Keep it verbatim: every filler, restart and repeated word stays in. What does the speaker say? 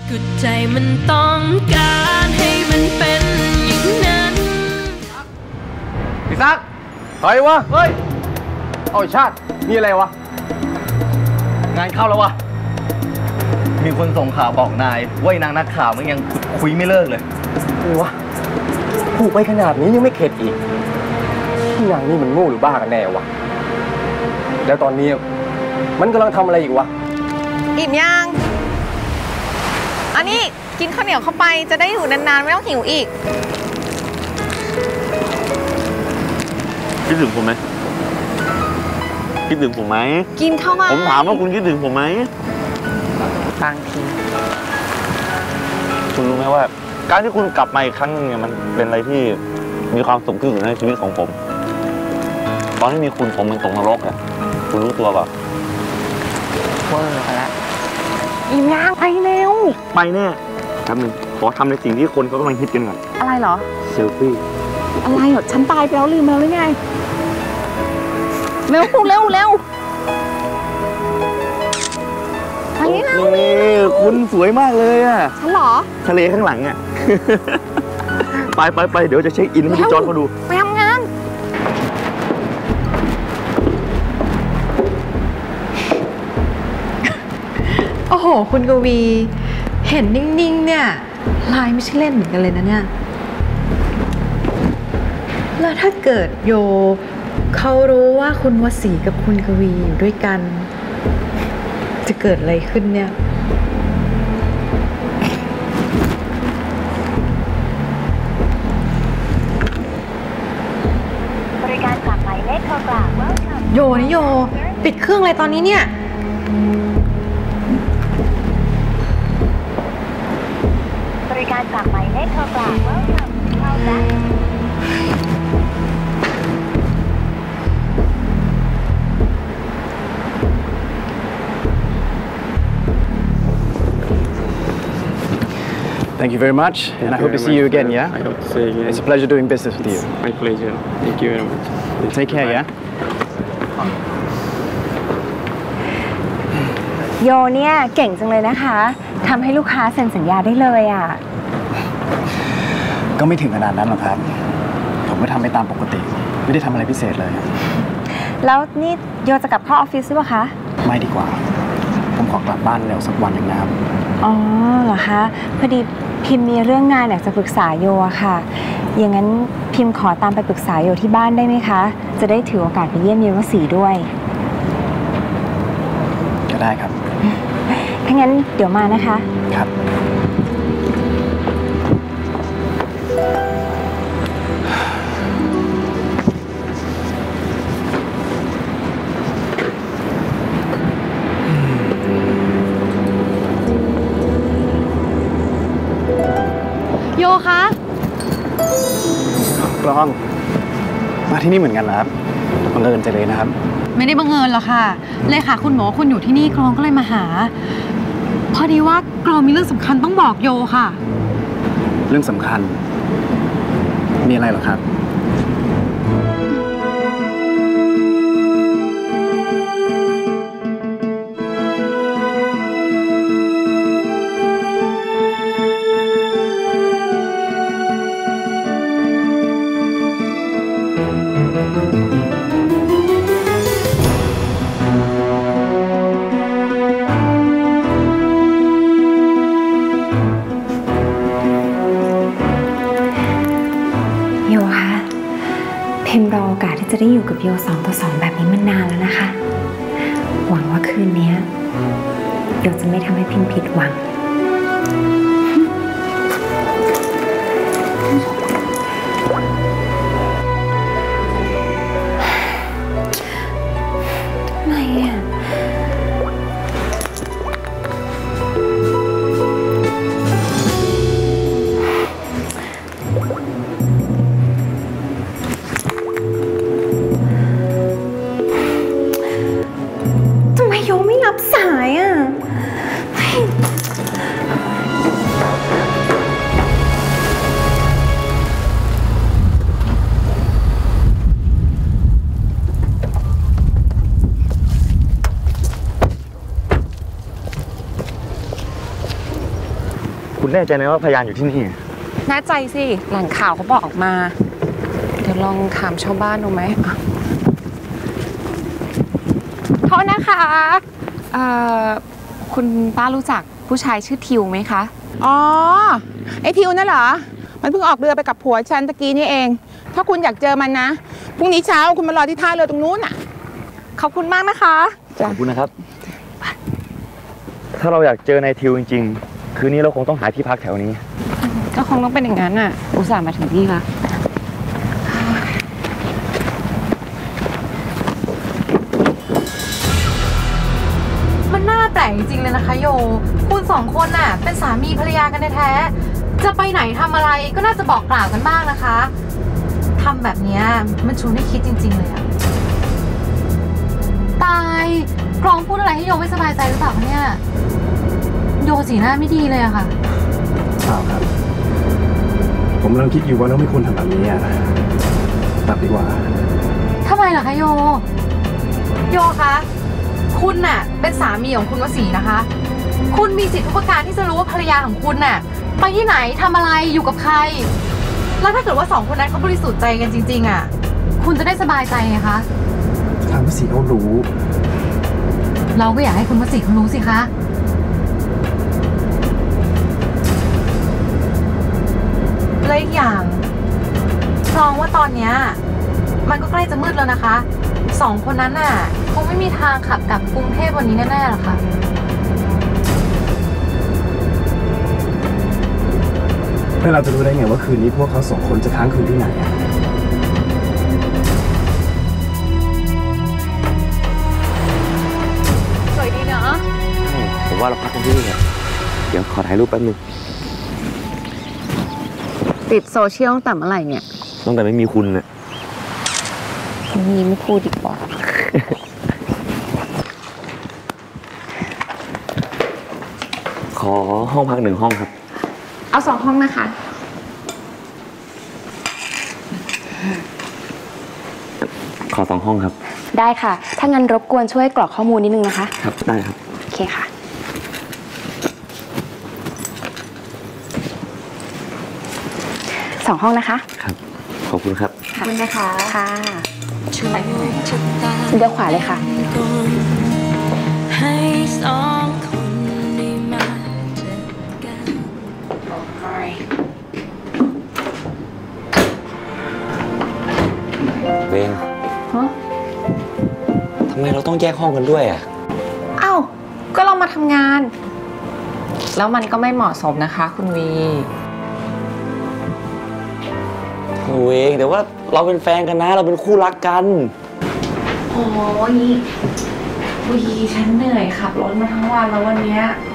ก็ใจมันต้องการให้มันเป็นอย่างนั้นพี่ซักใครวะเฮ้ยเอาชาติมีอะไรวะงานเข้าแล้ววะมีคนส่งข่าวบอกนายว่านางนักข่าวมันยังคุยไม่เลิกเลยอะไรวะพูดไปขนาดนี้ยังไม่เข็ดอีกนางนี่มันโง่หรือบ้ากันแน่วะแล้วตอนนี้มันกำลังทำอะไรอีกวะอิ่มยังอันนี้กินข้าวเหนียวเข้าไปจะได้อยู่นานๆไม่ต้องหิวอีกคิดถึงผมไหมคิดถึงผมไหมกินเข้ามาผมถามว่าคุณคิดถึงผมไหมบางทีคุณรู้ไหมว่าการที่คุณกลับมาอีกครั้งนึงเนี่ยมันเป็นอะไรที่มีความสุขที่สุดในชีวิตของผมตอนที่มีคุณผมมันตกนรกอะคุณรู้ตัวเปล่าเวอร์ไปแล้วอิ่มยังไปเร็วไปแน่ครับนึงขอทำในสิ่งที่คนเขากำลังฮิตกันก่อนอะไรเหรอเซลฟี่อะไรเหรอฉันตายไปแล้วลืมแล้วหรือไงเร็วเร็วเร็วไปเร็วคุณสวยมากเลยอะฉันเหรอทะเลข้างหลังอะไปไปไปเดี๋ยวจะเช็คอินให้พี่จอร์จเขาดูไปทำงานโอ้โหคุณกวีเห็นนิ่งๆเนี่ยลายไม่ใช่เล่นเหมือนกันเลยนะเนี่ยแล้วถ้าเกิดโยเขารู้ว่าคุณวสีกับคุณกวีอยู่ด้วยกันจะเกิดอะไรขึ้นเนี่ยบริการฝากหมายเลขโทรกลับโยนี่โยปิดเครื่องอะไรตอนนี้เนี่ยบริการฝากหมายเลขโทรกลับเข้าแล้ว Thank you very much, Thank and I hope to see you again. Yeah. I hope to see you again. It's a pleasure doing business with you. My pleasure. Thank you very much. Take care. Yeah. โยเนี่ยเก่งจังเลยนะคะทำให้ลูกค้าเซ็นสัญญาได้เลยอ่ะก็ไม่ถึงขนาดนั้นหรอกครับผมก็ทำไปตามปกติไม่ได้ทำอะไรพิเศษเลยแล้วนี่โยจะกลับเข้าออฟฟิศหรือเปล่าคะไม่ดีกว่าผมขอกลับบ้านเร็วสักวันหนึ่งนะครับอ๋อเหรอคะพอดีพิมพ์มีเรื่องงานอยากจะปรึกษาโยอะค่ะอย่างนั้นพิมพ์ขอตามไปปรึกษาโยที่บ้านได้ไหมคะจะได้ถือโอกาสไปเยี่ยมโยวสีด้วยก็ได้ครับถ้างั้นเดี๋ยวมานะคะครับโยคะกลองมาที่นี่เหมือนกันเหรอครับบังเอิญใจเลยนะครับไม่ได้บังเอิญหรอกค่ะเลยค่ะคุณหมอคุณอยู่ที่นี่กลองก็เลยมาหาพอดีว่ากลองมีเรื่องสำคัญต้องบอกโยค่ะเรื่องสำคัญมีอะไรเหรอครับพิมรอโอกาสที่จะได้อยู่กับโยสองต่อสองแบบนี้มานานแล้วนะคะหวังว่าคืนนี้โยจะไม่ทำให้พิมผิดหวังทำไมอ่ะโยไม่รับสายอ่ะคุณแน่ใจนะว่าพยานอยู่ที่นี่แน่ใจสิแหล่งข่าวเขาบอกมา เดี๋ยวลองถามชาวบ้านดูไหมโทษนะคะเอ่อคุณป้ารู้จักผู้ชายชื่อทิวไหมคะอ๋อไอ้ทิวนั่นเหรอมันเพิ่งออกเรือไปกับผัวฉันตะกี้นี่เองถ้าคุณอยากเจอมันนะพรุ่งนี้เช้าคุณมารอที่ท่าเรือตรงนู้นน่ะขอบคุณมากนะคะขอบคุณนะครับ ถ้าเราอยากเจอนายทิวจริงๆคืนนี้เราคงต้องหาที่พักแถวนี้ก็คงต้องเป็นอย่างนั้นน่ะอุตส่าห์มาถึงที่ละมันน่าแปลกจริงๆเลยนะคะโยคุณสองคนน่ะเป็นสามีภรรยากันแท้ๆจะไปไหนทำอะไรก็น่าจะบอกกล่าวกันบ้างนะคะทำแบบนี้มันชวนให้คิดจริงๆเลยอะตายกรองพูดอะไรให้โยไม่สบายใจหรือเปล่าคะเนี่ยโยสีหน้าไม่ดีเลยอะค่ะเปล่าครับผมกำลังคิดอยู่ว่าเราไม่ควรทำแบบนี้อ่ะกลับดีกว่าทำไมล่ะคะโยโยคะคุณน่ะเป็นสามีของคุณวสีนะคะคุณมีสิทธิทุกประการที่จะรู้ว่าภรรยาของคุณน่ะไปที่ไหนทำอะไรอยู่กับใครแล้วถ้าเกิดว่าสองคนนั้นเขาบริสุทธิ์ใจกันจริงๆอ่ะคุณจะได้สบายใจไงคะทางวสีเขารู้เราก็อยากให้คุณวสีเขารู้สิคะและอีกอย่างมองว่าตอนเนี้ยมันก็ใกล้จะมืดแล้วนะคะสองคนนั้นน่ะคงไม่มีทางขับกลับกรุงเทพวันนี้แน่ๆหรอกค่ะแล้วเราจะรู้ได้ไงว่าคืนนี้พวกเขาสองคนจะค้างคืนที่ไหนสวยดีเนาะผมว่าเราพักกันที่นี่เดี๋ยวขอถ่ายรูปแป๊บนึงติดโซเชียลตั้งแต่เมื่อไหร่เนี่ยตั้งแต่ไม่มีคุณเนี่ยมีไม่พูดดีกว่าขอห้องพักหนึ่งห้องครับเอาสองห้องนะคะขอสองห้องครับได้ค่ะถ้างั้นรบกวนช่วยกรอกข้อมูลนิดนึงนะคะครับได้ครับโอเคค่ะสองห้องนะคะครับขอบคุณครับขอบคุณนะคะค่ะเดี๋ยวขวาเลยค่ะให้สองคนได้มาเจอกันเวงฮะทำไมเราต้องแยกห้องกันด้วยอ่ะอ้าวก็เรามาทำงานแล้วมันก็ไม่เหมาะสมนะคะคุณวีเวงแต่ว่าเราเป็นแฟนกันนะเราเป็นคู่รักกันโอ้ยวีฉันเหนื่อยขับรถมาทั้งวันแล้ววันนี้